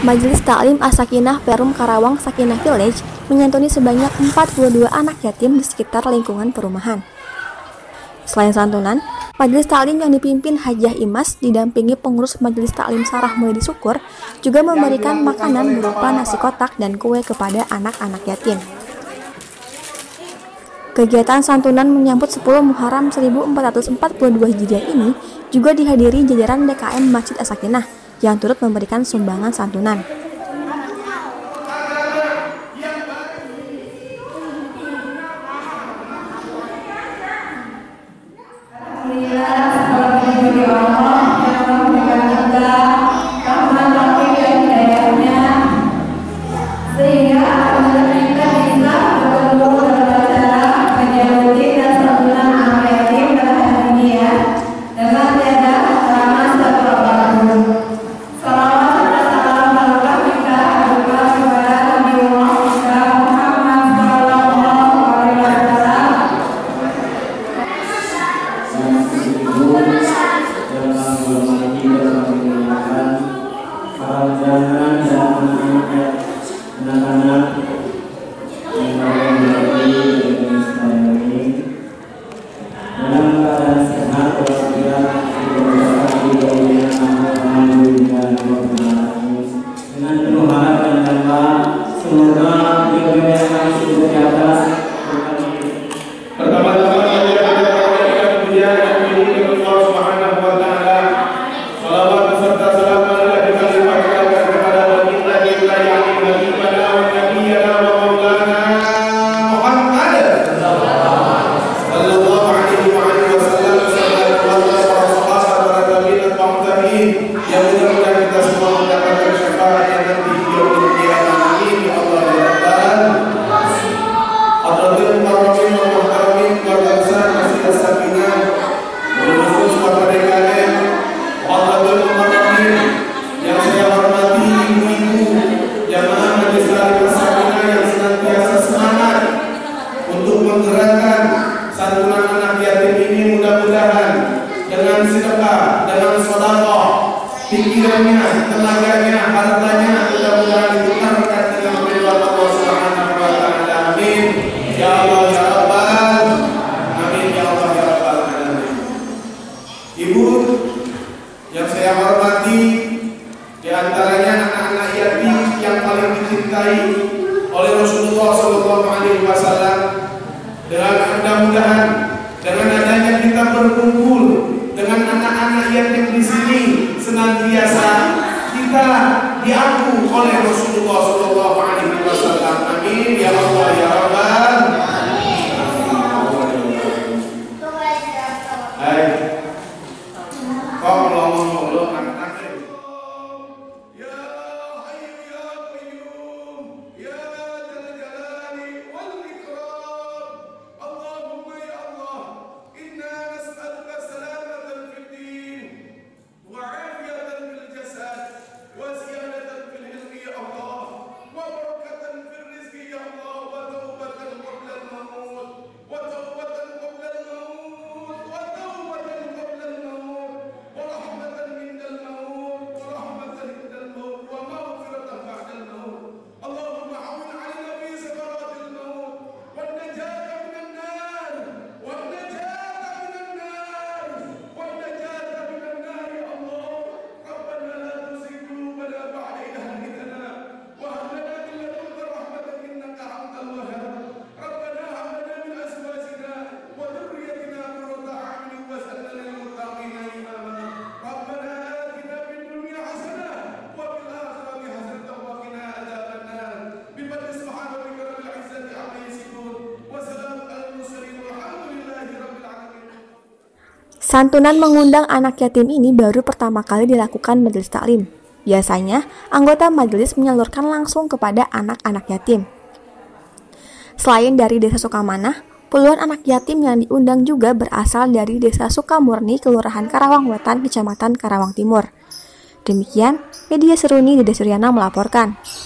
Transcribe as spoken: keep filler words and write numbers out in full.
Majelis Taklim As-Sakinah Perum Karawang Sakinah Village menyantuni sebanyak empat puluh dua anak yatim di sekitar lingkungan perumahan. Selain santunan, Majelis Taklim yang dipimpin Hajah Imas didampingi pengurus Majelis Taklim Sarah Mulyadi Syukur juga memberikan makanan berupa nasi kotak dan kue kepada anak-anak yatim. Kegiatan santunan menyambut sepuluh Muharram seribu empat ratus empat puluh dua Hijriah ini juga dihadiri jajaran D K M Masjid As-Sakinah yang turut memberikan sumbangan santunan. Pikirannya, tenaganya, hartanya, mudah-mudahan ditukarkan dengan ridha Allah Subhanahu wa Ta'ala. Amin. Ya Allah ya Rabbal. Amin ya Allah ya Rabbal alamin. Ibu yang saya hormati, di antaranya anak-anak yatim yang paling dicintai oleh Rasulullah Shallallahu Alaihi Wasallam. Dengan mudah-mudahan dengan adanya kita berkumpul dengan anak-anak yatim di sini, senantiasa kita diaku oleh Rasulullah Shallallahu Alaihi Wasallam. Amin ya Allah ya Rabbal. Hai, kau ngomong dulu anak-anak. Santunan mengundang anak yatim ini baru pertama kali dilakukan Majelis Taklim. Biasanya, anggota majelis menyalurkan langsung kepada anak-anak yatim. Selain dari Desa Sukamanah, puluhan anak yatim yang diundang juga berasal dari Desa Sukamurni, Kelurahan Karawang Wetan, Kecamatan Karawang Timur. Demikian, Media Seruni Dede Suryana melaporkan.